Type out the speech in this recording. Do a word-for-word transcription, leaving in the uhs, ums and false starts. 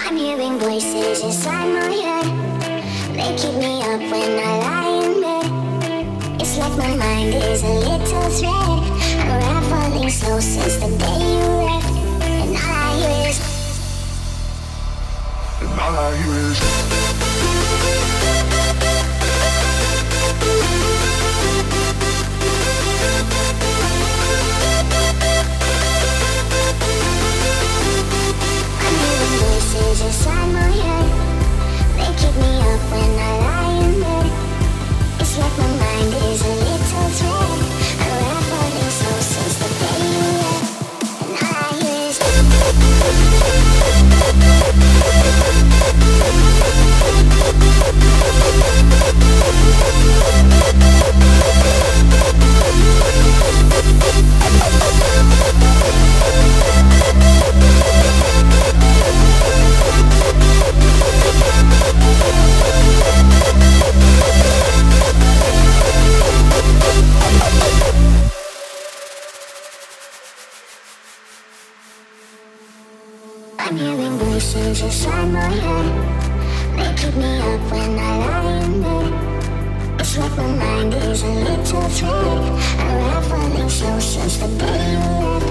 I'm hearing voices inside my head. They keep me up when I lie in bed. It's like my mind is a little thread, unraveling slow since the day you left. And all I hear is, and all I hear is inside my head. They keep me up when I lie in bed. It's like my mind is a little thread, unraveling slow since the day you left. And all I hear is I'm hearing voices inside my head. They keep me up when I lie in bed. It's like my mind is a little thread, unraveling slow since the day you left.